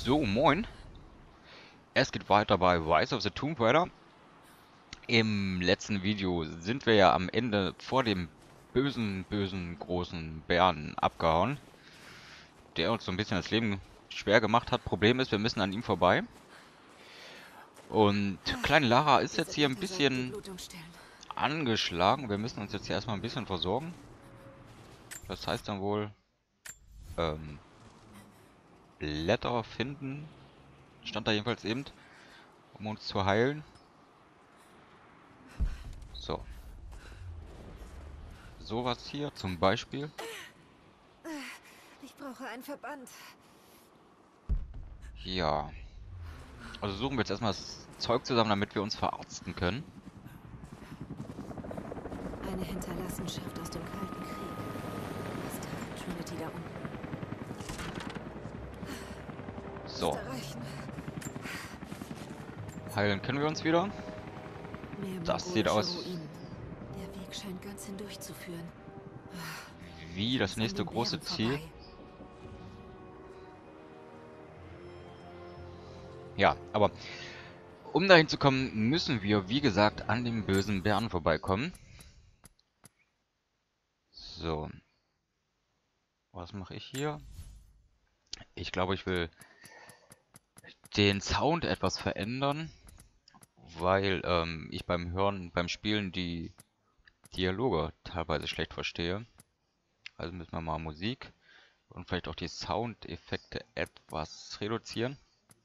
So, moin. Es geht weiter bei Rise of the Tomb Raider. Im letzten Video sind wir ja am Ende vor dem bösen, großen Bären abgehauen, der uns so ein bisschen das Leben schwer gemacht hat. Problem ist, wir müssen an ihm vorbei. Und kleine Lara ist Diese jetzt hier ein Blätter sollten die bisschen Blutung stillen. angeschlagen. Wir müssen uns jetzt hier erstmal ein bisschen versorgen. Das heißt dann wohl, ähm, Blätter finden, stand da jedenfalls eben, um uns zu heilen. So. Sowas hier zum Beispiel. Ich brauche einen Verband. Ja. Also suchen wir jetzt erstmal das Zeug zusammen, damit wir uns verarzten können. Eine Hinterlassenschaft aus dem Kalten Krieg. Was treibt Trinity da unten? So. Müsste reichen. Heilen können wir uns wieder. Mehr Das sieht mongolische aus Ruinen. Der Weg scheint ganz hindurchzuführen. wie das An nächste den große Bären Ziel. vorbei. Ja, aber um dahin zu kommen, müssen wir, wie gesagt, an dem bösen Bären vorbeikommen. So. Was mache ich hier? Ich glaube, ich will den Sound etwas verändern, weil ich beim Hören, beim Spielen die Dialoge teilweise schlecht verstehe. Also müssen wir mal Musik und vielleicht auch die Soundeffekte etwas reduzieren.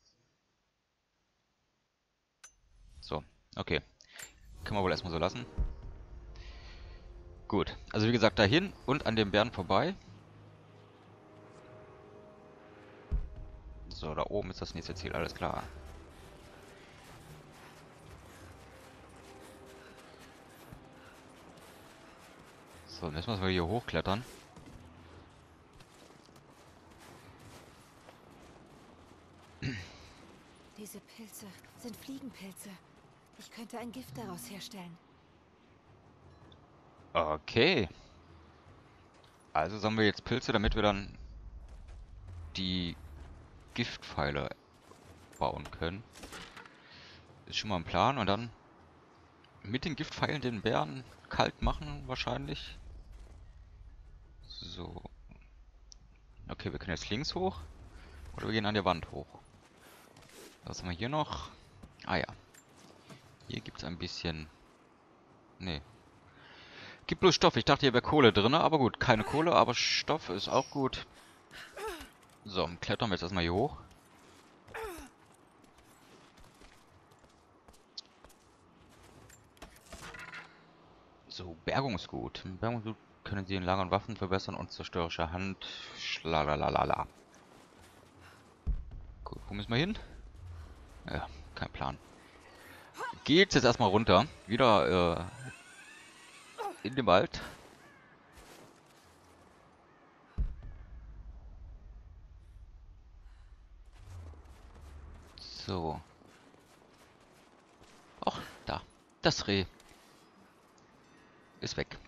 So, okay. Können wir wohl erstmal so lassen. Gut, also wie gesagt, dahin und an dem Bären vorbei. So, da oben ist das nächste Ziel, alles klar. So, jetzt müssen wir hier hochklettern. Diese Pilze sind Fliegenpilze. Ich könnte ein Gift daraus herstellen. Okay. Also sammeln wir jetzt Pilze, damit wir dann die Giftpfeile bauen können. Ist schon mal ein Plan. Und dann mit den Giftpfeilen den Bären kalt machen wahrscheinlich. So. Okay, wir können jetzt links hoch. Oder wir gehen an der Wand hoch. Was haben wir hier noch? Ah ja. Hier gibt es ein bisschen... Nee. Gibt bloß Stoff. Ich dachte, hier wäre Kohle drin, aber gut. Keine Kohle, aber Stoff ist auch gut. So, klettern wir jetzt erstmal hier hoch. So, Bergungsgut. Mit Bergungsgut können Sie in Lager und Waffen verbessern und zerstörerische Hand. Schlalalala. Gut, wo müssen wir hin? Ja, kein Plan. Geht's jetzt erstmal runter. Wieder in den Wald. So. Ach, da. Das Reh ist weg.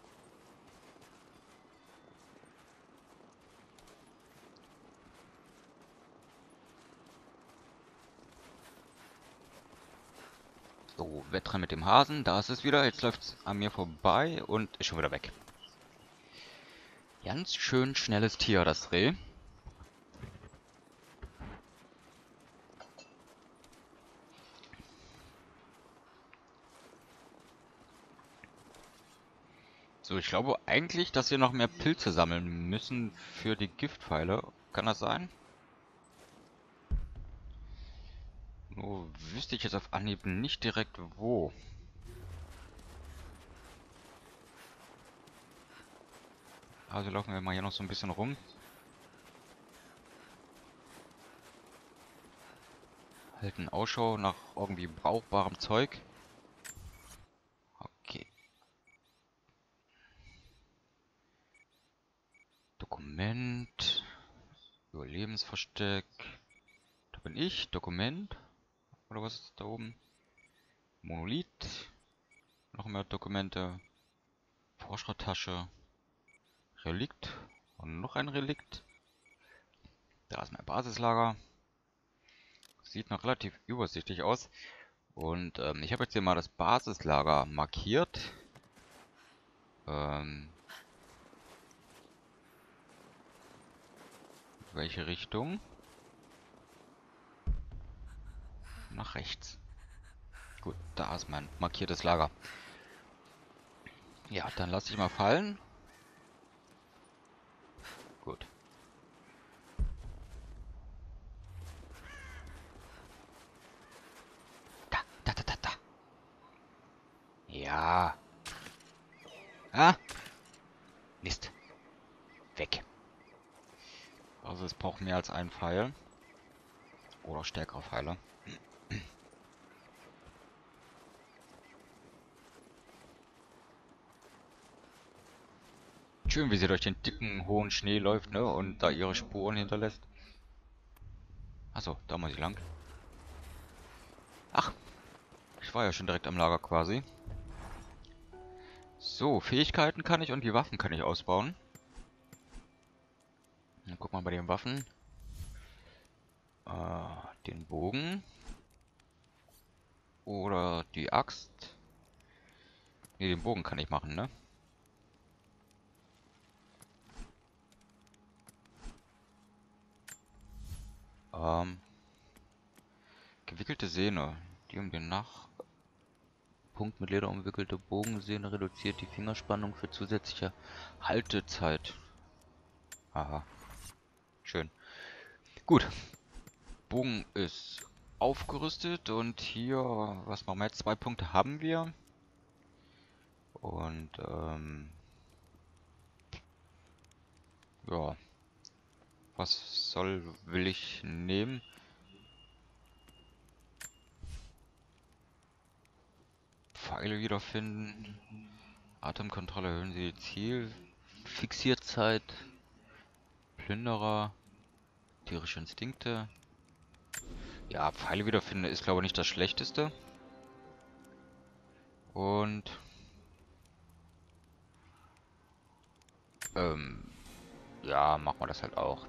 So, Wettrennen mit dem Hasen. Da ist es wieder. Jetzt läuft es an mir vorbei und ist schon wieder weg. Ganz schön schnelles Tier, das Reh. So, ich glaube eigentlich, dass wir noch mehr Pilze sammeln müssen für die Giftpfeile. Kann das sein? Nur wüsste ich jetzt auf Anhieb nicht direkt wo. Also laufen wir mal hier noch so ein bisschen rum. Halten Ausschau nach irgendwie brauchbarem Zeug. Okay. Dokument. Überlebensversteck. Da bin ich. Dokument. Oder was ist da oben? Monolith. Noch mehr Dokumente. Forschertasche. Relikt. Und noch ein Relikt. Da ist mein Basislager. Sieht noch relativ übersichtlich aus. Und ich habe jetzt hier mal das Basislager markiert. Welche Richtung? Nach rechts. Gut, da ist mein markiertes Lager. Ja, dann lasse ich mal fallen. Gut. Da. Ja. Ah. Mist. Weg. Also es braucht mehr als einen Pfeil. Oder stärkere Pfeile. Schön, wie sie durch den dicken, hohen Schnee läuft, ne? Und da ihre Spuren hinterlässt. Achso, da muss ich lang. Ach, ich war ja schon direkt am Lager quasi. So, Fähigkeiten kann ich und die Waffen kann ich ausbauen. Dann guck mal bei den Waffen. Den Bogen. Oder die Axt. Ne, den Bogen kann ich machen, ne? Gewickelte Sehne. Die um den Punkt mit Leder umwickelte Bogensehne reduziert die Fingerspannung für zusätzliche Haltezeit. Aha. Schön. Gut. Bogen ist aufgerüstet und hier, was machen wir jetzt? 2 Punkte haben wir. Und, ja. Will ich nehmen? Pfeile wiederfinden. Atemkontrolle erhöhen Sie die Zielfixierzeit. Plünderer. Tierische Instinkte. Ja, Pfeile wiederfinden ist, glaube ich, nicht das Schlechteste. Und ja, machen wir das halt auch.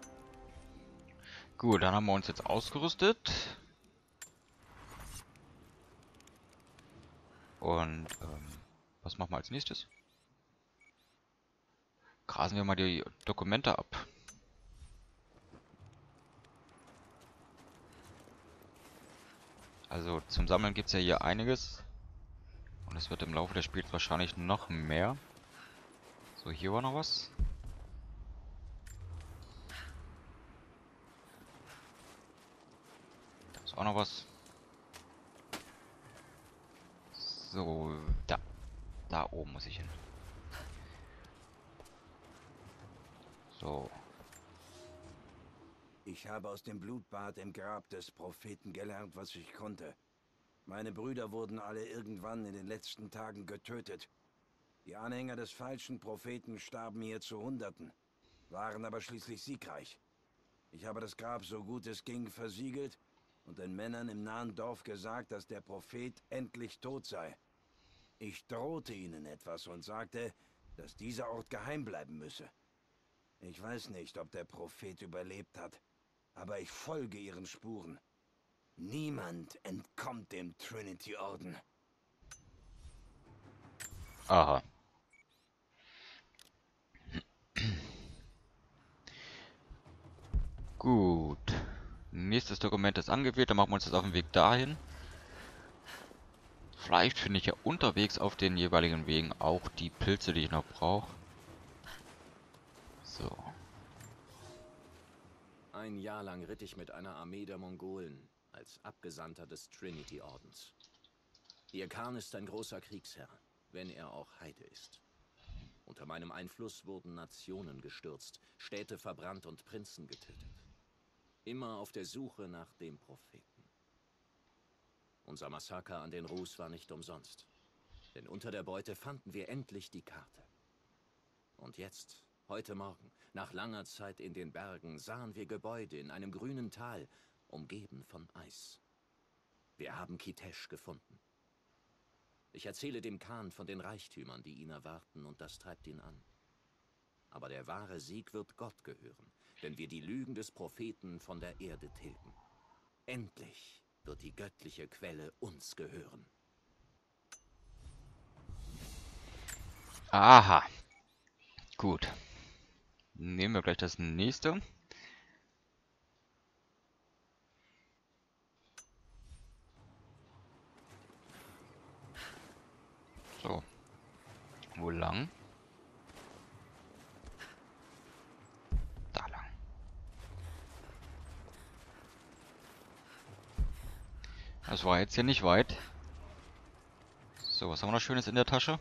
Gut, dann haben wir uns jetzt ausgerüstet. Und was machen wir als nächstes? Grasen wir mal die Dokumente ab. Also zum Sammeln gibt es ja hier einiges. Und es wird im Laufe des Spiels wahrscheinlich noch mehr. So, hier war noch was. Da ist auch noch was. So, da oben muss ich hin. So. Ich habe aus dem Blutbad im Grab des Propheten gelernt, was ich konnte. Meine Brüder wurden alle irgendwann in den letzten Tagen getötet. Die Anhänger des falschen Propheten starben hier zu Hunderten, waren aber schließlich siegreich. Ich habe das Grab so gut es ging versiegelt und den Männern im nahen Dorf gesagt, dass der Prophet endlich tot sei. Ich drohte ihnen etwas und sagte, dass dieser Ort geheim bleiben müsse. Ich weiß nicht, ob der Prophet überlebt hat, aber ich folge ihren Spuren. Niemand entkommt dem Trinity-Orden. Aha. Gut. Nächstes Dokument ist angewählt, dann machen wir uns jetzt auf den Weg dahin. Vielleicht finde ich ja unterwegs auf den jeweiligen Wegen auch die Pilze, die ich noch brauche. So. Ein Jahr lang ritt ich mit einer Armee der Mongolen als Abgesandter des Trinity-Ordens. Ihr Khan ist ein großer Kriegsherr, wenn er auch Heide ist. Unter meinem Einfluss wurden Nationen gestürzt, Städte verbrannt und Prinzen getötet. Immer auf der Suche nach dem Propheten. Unser Massaker an den Rus war nicht umsonst. Denn unter der Beute fanden wir endlich die Karte. Und jetzt, heute Morgen, nach langer Zeit in den Bergen, sahen wir Gebäude in einem grünen Tal, umgeben von Eis. Wir haben Kitesh gefunden. Ich erzähle dem Khan von den Reichtümern, die ihn erwarten, und das treibt ihn an. Aber der wahre Sieg wird Gott gehören, wenn wir die Lügen des Propheten von der Erde tilgen. Endlich wird die göttliche Quelle uns gehören. Aha. Gut. Nehmen wir gleich das nächste. So. Wo lang? Da lang. Das war jetzt hier nicht weit. So, was haben wir noch Schönes in der Tasche?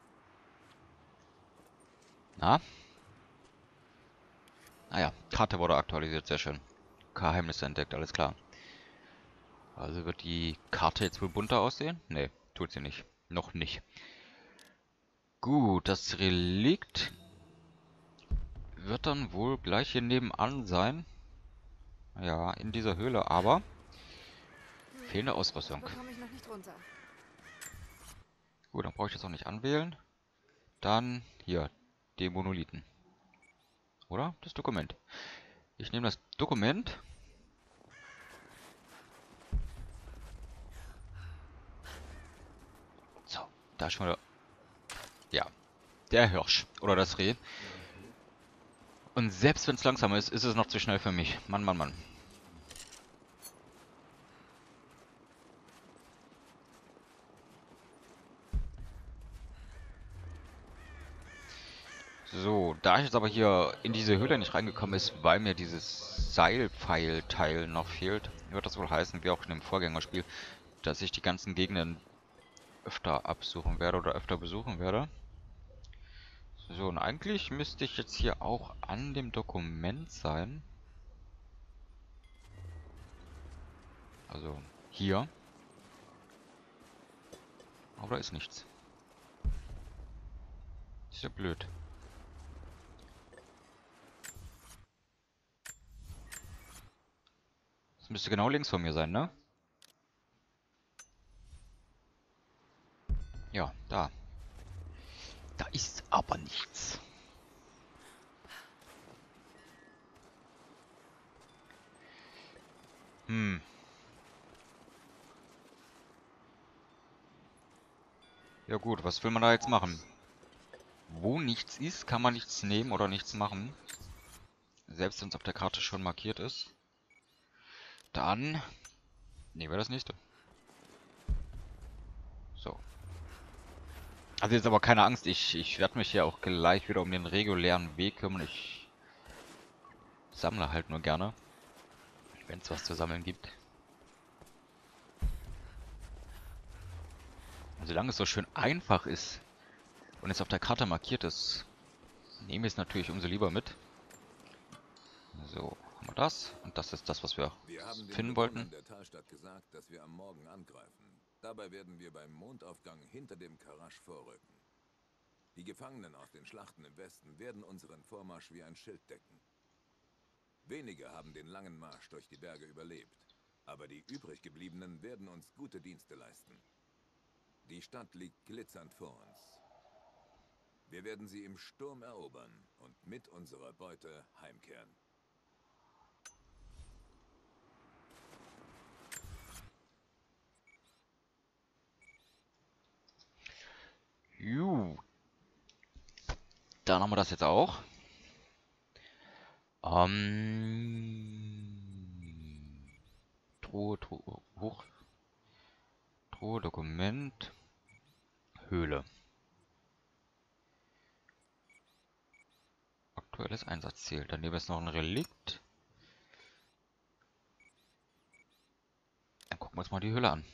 Na? Ah ja, Karte wurde aktualisiert, sehr schön. Geheimnisse entdeckt, alles klar. Also wird die Karte jetzt wohl bunter aussehen? Nee, tut sie nicht. Noch nicht. Gut, das Relikt wird dann wohl gleich hier nebenan sein. Ja, in dieser Höhle, aber fehlende Ausrüstung. Bekomme ich noch nicht runter. Gut, dann brauche ich das auch nicht anwählen. Dann hier, den Monolithen. Oder? Das Dokument. Ich nehme das Dokument. So, da ist schon wieder... Ja, der Hirsch. Oder das Reh. Und selbst wenn es langsam ist, ist es noch zu schnell für mich. Mann, Mann, Mann. So, da ich jetzt aber hier in diese Höhle nicht reingekommen ist, weil mir dieses Seilpfeil-Teil noch fehlt, wird das wohl heißen, wie auch in dem Vorgängerspiel, dass ich die ganzen Gegenden öfter absuchen werde oder öfter besuchen werde. So, und eigentlich müsste ich jetzt hier auch an dem Dokument sein. Also hier. Aber da ist nichts. Ist ja blöd. Das müsste genau links von mir sein, ne? Ja, da. Da ist aber nichts. Hm. Ja gut, was will man da jetzt machen? Wo nichts ist, kann man nichts nehmen oder nichts machen. Selbst wenn es auf der Karte schon markiert ist. Dann nehmen wir das nächste. So. Also jetzt aber keine Angst, ich werde mich hier auch gleich wieder um den regulären Weg kümmern. Ich sammle halt nur gerne, wenn es was zu sammeln gibt. Und solange es so schön einfach ist und es auf der Karte markiert ist, nehme ich es natürlich umso lieber mit. So, haben wir das. Und das ist das, was wir haben den finden Bewohnern wollten. der Talstadt gesagt, dass wir am Morgen angreifen. Dabei werden wir beim Mondaufgang hinter dem Karasch vorrücken. Die Gefangenen aus den Schlachten im Westen werden unseren Vormarsch wie ein Schild decken. Wenige haben den langen Marsch durch die Berge überlebt, aber die übriggebliebenen werden uns gute Dienste leisten. Die Stadt liegt glitzernd vor uns. Wir werden sie im Sturm erobern und mit unserer Beute heimkehren. Juhu. Dann haben wir das jetzt auch. Truhe, hoch. Truhe, Dokument. Höhle. Aktuelles Einsatzziel. Daneben ist noch ein Relikt. Dann gucken wir uns mal die Höhle an.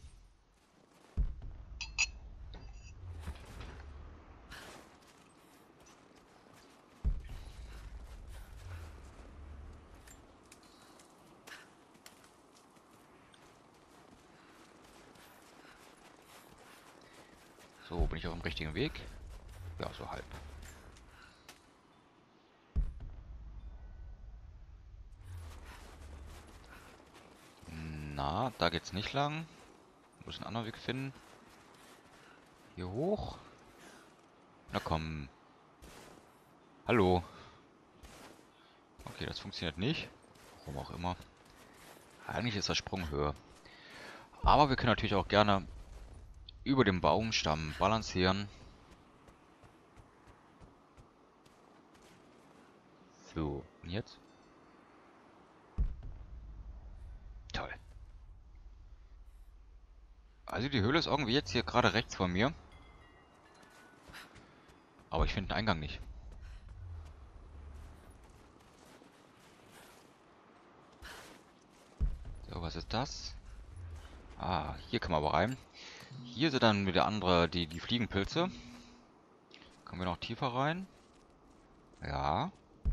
So, bin ich auf dem richtigen Weg? Ja, so halb. Na, da geht's nicht lang. Muss einen anderen Weg finden. Hier hoch. Na komm. Hallo. Okay, das funktioniert nicht. Warum auch immer. Eigentlich ist das Sprunghöhe. Aber wir können natürlich auch gerne über dem Baumstamm balancieren. So, und jetzt? Toll. Also die Höhle ist irgendwie jetzt hier gerade rechts von mir. Aber ich finde den Eingang nicht. So, was ist das? Ah, hier kann man aber rein. Hier sind dann wieder andere, die Fliegenpilze. Kommen wir noch tiefer rein? Ja.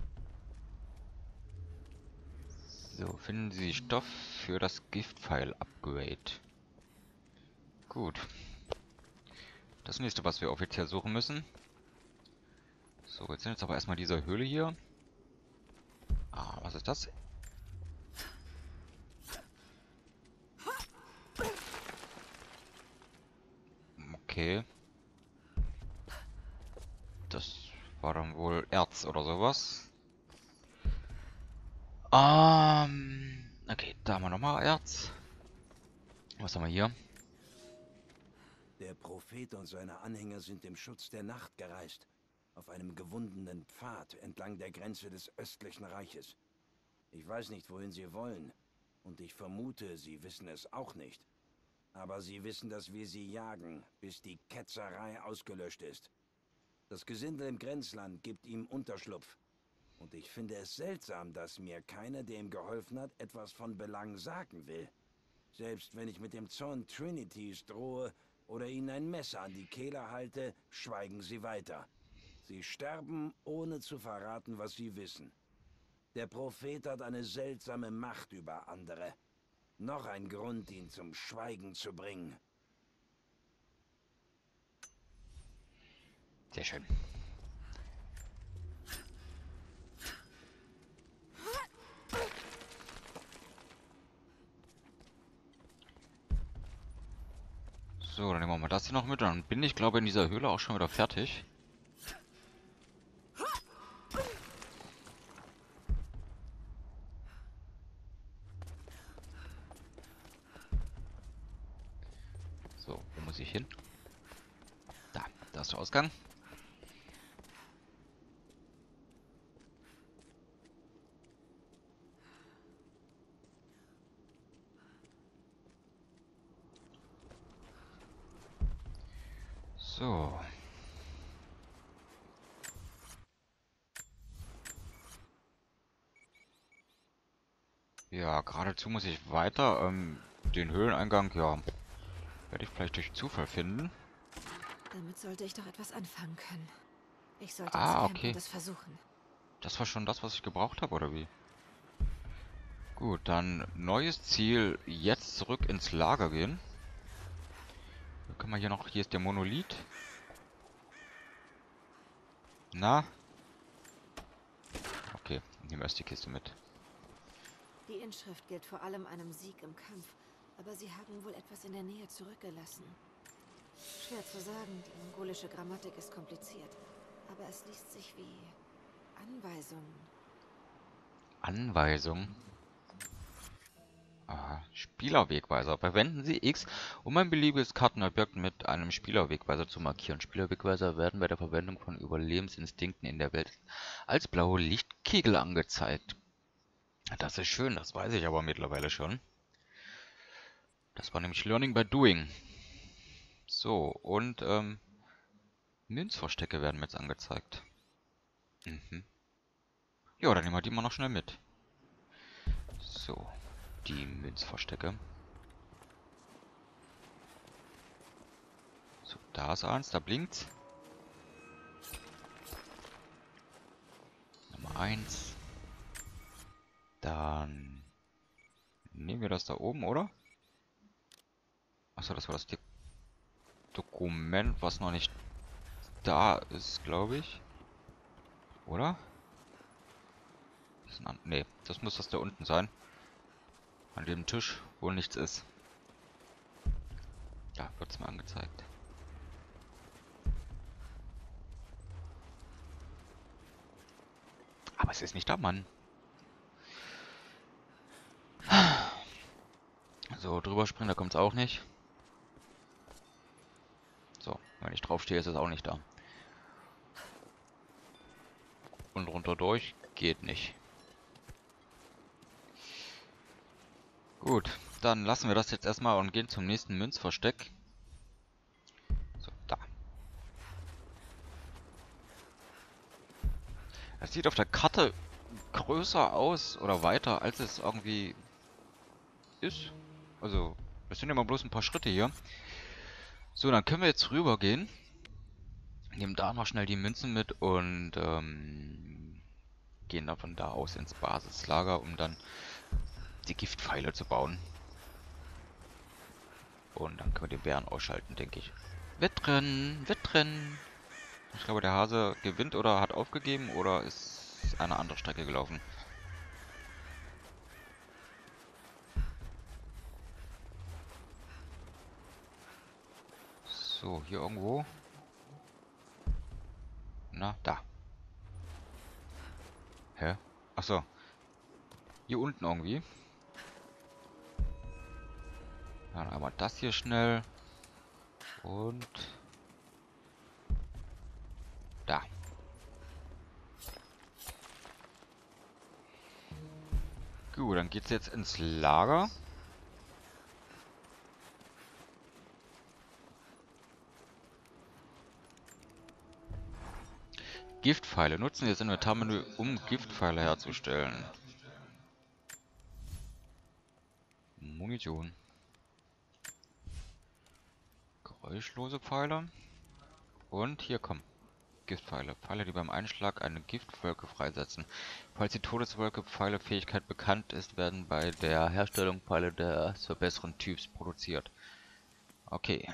So, finden Sie Stoff für das Giftpfeil-Upgrade. Gut. Das nächste, was wir offiziell suchen müssen. So, jetzt sind jetzt aber erstmal diese Höhle hier. Ah, was ist das? Okay. Das war dann wohl Erz oder sowas. Okay, da haben wir nochmal Erz. Was haben wir hier? Der Prophet und seine Anhänger sind im Schutz der Nacht gereist. Auf einem gewundenen Pfad entlang der Grenze des östlichen Reiches. Ich weiß nicht, wohin sie wollen. Und ich vermute, sie wissen es auch nicht. Aber sie wissen, dass wir sie jagen, bis die Ketzerei ausgelöscht ist. Das Gesindel im Grenzland gibt ihm Unterschlupf. Und ich finde es seltsam, dass mir keiner, der ihm geholfen hat, etwas von Belang sagen will. Selbst wenn ich mit dem Zorn Trinities drohe oder ihnen ein Messer an die Kehle halte, schweigen sie weiter. Sie sterben, ohne zu verraten, was sie wissen. Der Prophet hat eine seltsame Macht über andere. Noch ein Grund, ihn zum Schweigen zu bringen. Sehr schön. So, dann nehmen wir mal das hier noch mit. Dann bin ich, glaube ich, in dieser Höhle auch schon wieder fertig. So, wo muss ich hin? Da ist der Ausgang. So. Ja, geradezu muss ich weiter. Den Höhleneingang, ja, werde ich vielleicht durch Zufall finden. Damit sollte ich doch etwas anfangen können. Ich sollte ins Ah, Camp okay. und es versuchen. Das war schon das, was ich gebraucht habe, oder wie? Gut, dann neues Ziel. Jetzt zurück ins Lager gehen. Dann können wir hier noch... Hier ist der Monolith. Na? Okay, nehmen wir erst die Kiste mit. Die Inschrift gilt vor allem einem Sieg im Kampf, aber sie haben wohl etwas in der Nähe zurückgelassen. Schwer zu sagen, die mongolische Grammatik ist kompliziert, aber es liest sich wie Anweisungen. Anweisung. Aha, Spielerwegweiser. Verwenden Sie X, um ein beliebiges Kartenobjekt mit einem Spielerwegweiser zu markieren. Spielerwegweiser werden bei der Verwendung von Überlebensinstinkten in der Welt als blaue Lichtkegel angezeigt. Das ist schön, das weiß ich aber mittlerweile schon. Das war nämlich Learning by Doing. So, und Münzverstecke werden mir jetzt angezeigt. Mhm. Ja, dann nehmen wir die mal noch schnell mit. So, die Münzverstecke. So, da ist eins, da blinkt's. Nummer 1. Dann nehmen wir das da oben, oder? Achso, das war das Dokument, was noch nicht da ist, glaube ich. Oder? Nee, das muss das da unten sein. An dem Tisch, wo nichts ist. Da wird es mir angezeigt. Aber es ist nicht da, Mann. So, drüber springen, da kommt es auch nicht. So, wenn ich draufstehe, ist es auch nicht da. Und runter durch geht nicht. Gut, dann lassen wir das jetzt erstmal und gehen zum nächsten Münzversteck. So, da. Es sieht auf der Karte größer aus oder weiter, als es irgendwie ist. Also, das sind immer bloß ein paar Schritte hier. So, dann können wir jetzt rübergehen. Nehmen da noch schnell die Münzen mit und gehen dann von da aus ins Basislager, um dann die Giftpfeile zu bauen. Und dann können wir den Bären ausschalten, denke ich. Wettrennen, Wettrennen. Ich glaube, der Hase gewinnt oder hat aufgegeben oder ist eine andere Strecke gelaufen. So, hier irgendwo. Na, da. Hä? Achso. Hier unten irgendwie. Dann einmal das hier schnell. Und... da. Gut, dann geht's jetzt ins Lager. Giftpfeile. Nutzen wir das Inventarmenü, um Giftpfeile herzustellen. Munition. Geräuschlose Pfeile. Und hier kommen Giftpfeile. Pfeile, die beim Einschlag eine Giftwolke freisetzen. Falls die Todeswolke-Pfeile-Fähigkeit bekannt ist, werden bei der Herstellung Pfeile des besseren Typs produziert. Okay.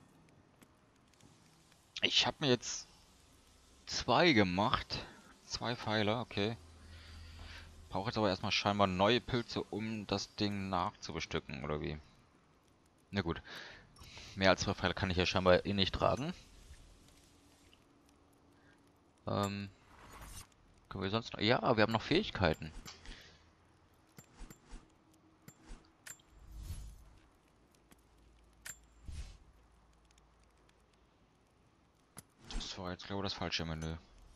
Ich habe mir jetzt 2 gemacht. 2 Pfeile, okay. Brauche jetzt aber erstmal scheinbar neue Pilze, um das Ding nachzubestücken, oder wie? Na gut. Mehr als 2 Pfeile kann ich ja scheinbar eh nicht tragen. Können wir sonst noch... Ja, wir haben noch Fähigkeiten. Das war jetzt, glaube ich, das falsche Menü.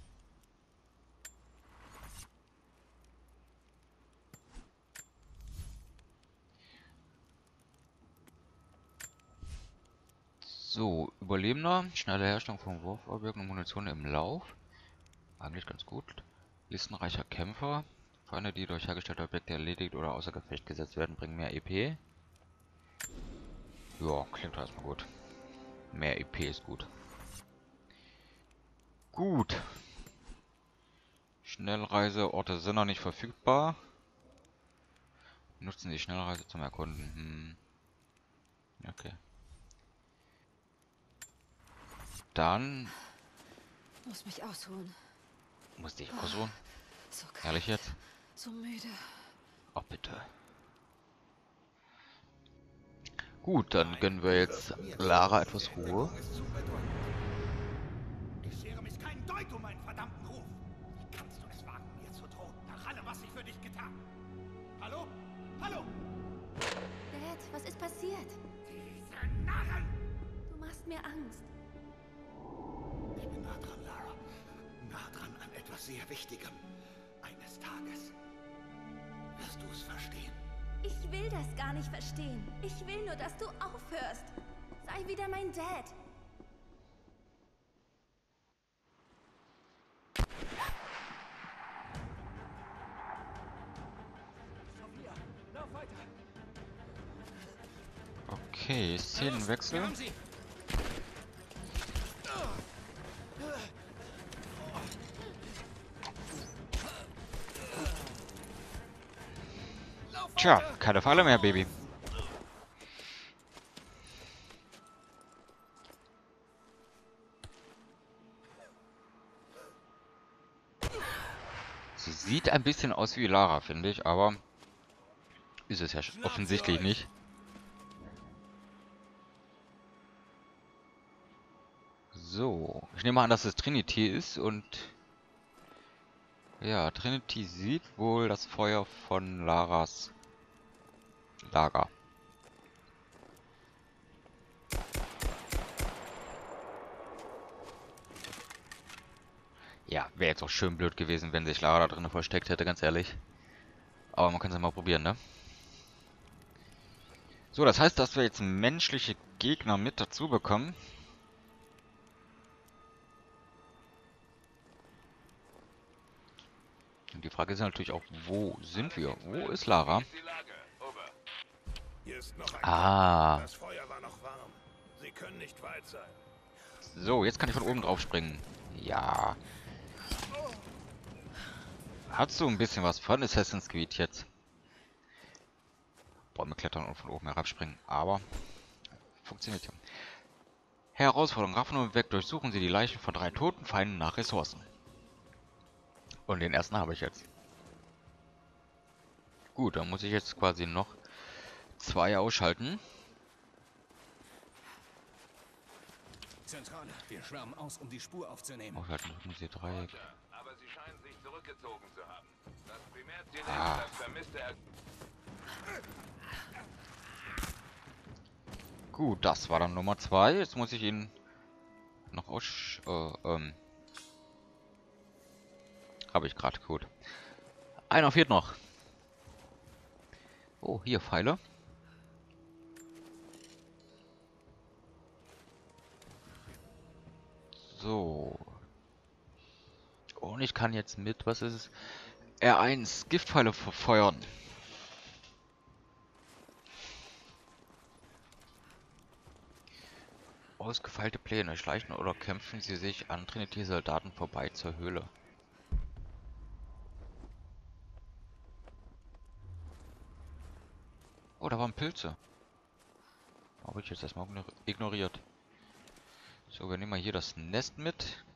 So, Überlebender, schnelle Herstellung von Wurfobjekten und Munition im Lauf. Eigentlich ganz gut. Listenreicher Kämpfer. Feinde, die durch hergestellte Objekte erledigt oder außer Gefecht gesetzt werden, bringen mehr EP. Ja, klingt erstmal gut. Mehr EP ist gut. Gut. Schnellreiseorte sind noch nicht verfügbar. Nutzen die Schnellreise zum Erkunden. Okay. Dann... Muss mich ausruhen. Musste ich ausruhen? So kalt. Ehrlich jetzt? So müde. Oh, bitte. Gut, dann gönnen wir jetzt Lara etwas Ruhe. Ich schere mich keinen Deut um meinen verdammten Ruf. Wie kannst du es wagen, mir zu drohen, nach allem, was ich für dich getan? Hallo? Hallo? Dad, was ist passiert? Diese Narren! Du machst mir Angst. Ich bin nah dran, Lara. Nah dran an etwas sehr Wichtigem. Eines Tages wirst du es verstehen. Ich will das gar nicht verstehen. Ich will nur, dass du aufhörst. Sei wieder mein Dad. Okay, Szenenwechsel. Tja, keine Falle mehr, Baby. Sie sieht ein bisschen aus wie Lara, finde ich, aber ist es ja offensichtlich nicht. So, ich nehme an, dass es Trinity ist und ja, Trinity sieht wohl das Feuer von Laras Lager. Ja, wäre jetzt auch schön blöd gewesen, wenn sich Lara da drin versteckt hätte, ganz ehrlich. Aber man kann es ja mal probieren, ne? So, das heißt, dass wir jetzt menschliche Gegner mit dazu bekommen. Und die Frage ist natürlich auch, wo sind wir? Wo ist Lara? Hier ist noch ein Ah. Das Feuer war noch warm. Sie können nicht weit sein. So, jetzt kann ich von oben drauf springen. Ja. Hat so ein bisschen was von Assassin's Creed jetzt. Bäume klettern und von oben herabspringen. Aber funktioniert ja. Herausforderung. Raffen und weg. Durchsuchen Sie die Leichen von 3 toten Feinden nach Ressourcen. Und den ersten habe ich jetzt. Gut, dann muss ich jetzt quasi noch 2 ausschalten. Zentrale, wir schwärmen aus, um die Spur aufzunehmen. Ausschalten, drücken Sie Dreieck. Aber sie scheinen sich zurückgezogen zu haben. Das Primärziel Ah. ist das vermisste Gut, das war dann Nummer 2. Jetzt muss ich ihn noch aus... Habe ich gerade, gut. Einer fehlt noch. Oh, hier Pfeile. So. Und ich kann jetzt mit, was ist es? R1 Giftpfeile verfeuern. Ausgefeilte Pläne. Schleichen oder kämpfen Sie sich an Trinity-Soldaten vorbei zur Höhle. Oh, da waren Pilze. Habe ich jetzt erstmal ignoriert. So, wir nehmen mal hier das Nest mit.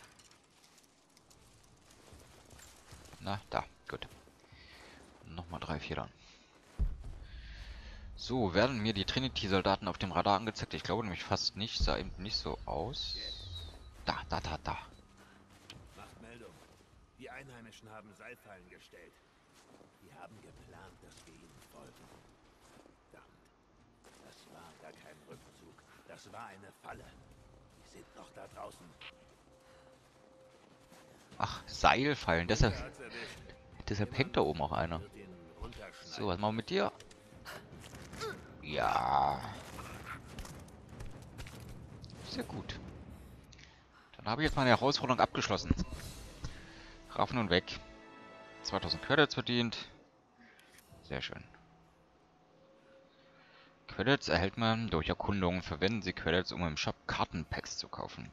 Na, da, gut. Nochmal 3 Federn. So, werden mir die Trinity-Soldaten auf dem Radar angezeigt? Ich glaube nämlich fast nicht. Sah eben nicht so aus. Da. Macht Meldung. Die Einheimischen haben Seilfallen gestellt. Die haben geplant, dass wir ihnen folgen. Verdammt. Das war gar kein Rückzug. Das war eine Falle. Die sind noch da draußen. Ach, Seilfallen. Deshalb hängt da oben auch einer. So, was machen wir mit dir? Ja. Sehr gut. Dann habe ich jetzt meine Herausforderung abgeschlossen. Raffen und weg. 2000 Credits verdient. Sehr schön. Credits erhält man durch Erkundungen. Verwenden Sie Credits, um im Shop Kartenpacks zu kaufen.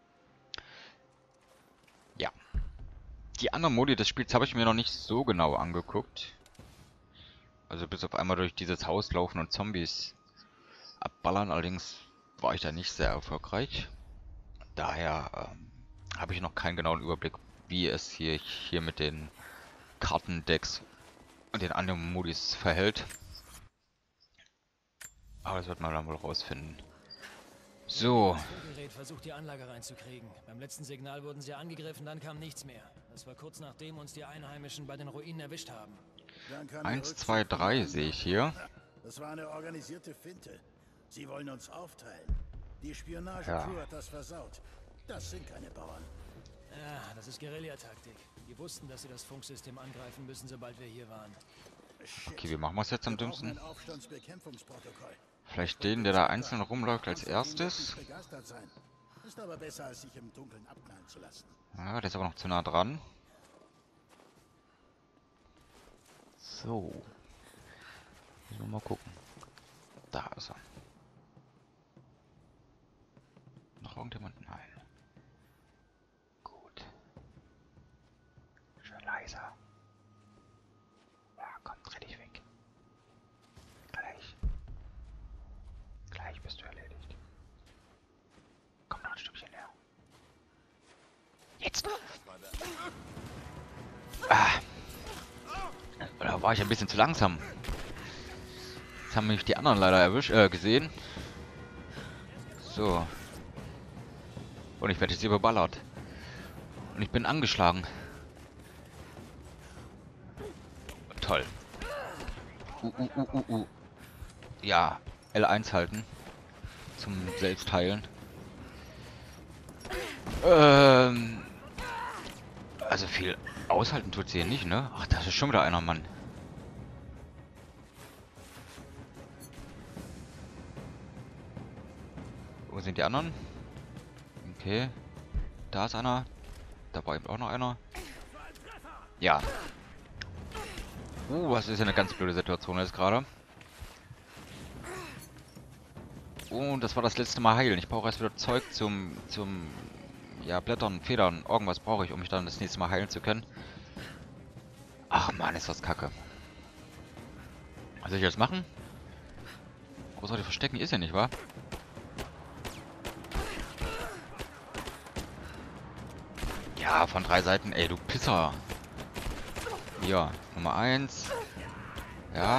Ja. Die anderen Modi des Spiels habe ich mir noch nicht so genau angeguckt. Also bis auf einmal durch dieses Haus laufen und Zombies abballern. Allerdings war ich da nicht sehr erfolgreich. Daher habe ich noch keinen genauen Überblick, wie es hier mit den Kartendecks und den anderen Modis verhält. Aber das wird man dann wohl rausfinden. So. Das Funkgerät versucht, die Anlage reinzukriegen. Beim letzten Signal wurden sie angegriffen, dann kam nichts mehr. Das war kurz nachdem uns die Einheimischen bei den Ruinen erwischt haben. 1, 2, 3 sehe ich hier. Das war eine organisierte Finte. Sie wollen uns aufteilen. Die Spionage-Crew hat das versaut. Das sind keine Bauern. Ja, das ist Guerillataktik. Die wussten, dass sie das Funksystem angreifen müssen, sobald wir hier waren. Okay, wie machen wir es jetzt am dümmsten? Ein Aufstandsbekämpfungsprotokoll. Vielleicht den, der da einzeln rumläuft, als erstes. Ist aber besser, als sich im Dunkeln abknallen zu lassen. Ja, der ist aber noch zu nah dran. So. Müssen wir mal gucken. Da ist er. Noch irgendjemand? Nein. Gut. Schön leiser. Ja, komm, dreh dich weg. Gleich bist du erledigt. Komm noch ein Stückchen näher. Jetzt! Ah! Da war ich ein bisschen zu langsam. Jetzt haben mich die anderen leider gesehen. So. Und ich werde jetzt hier beballert. Und ich bin angeschlagen. Toll. Ja, L1 halten. Zum Selbstheilen. Also viel aushalten tut sie hier nicht, ne? Ach, das ist schon wieder einer, Mann. Wo sind die anderen? Okay. Da ist einer. Da war eben auch noch einer. Ja. Was ist ja eine ganz blöde Situation jetzt gerade. Und das war das letzte Mal heilen. Ich brauche erst wieder Zeug zum ja, Blättern, Federn, irgendwas brauche ich, um mich dann das nächste Mal heilen zu können. Ach man, ist das kacke. Was soll ich jetzt machen? Großartig verstecken ist ja nicht, wahr? Ja, von 3 Seiten. Ey, du Pisser. Hier, Nummer 1. Ja.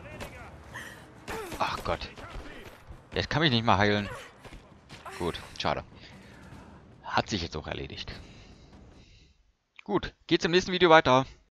Ach Gott. Jetzt kann mich nicht mal heilen. Gut, schade. Hat sich jetzt auch erledigt. Gut, geht's im nächsten Video weiter.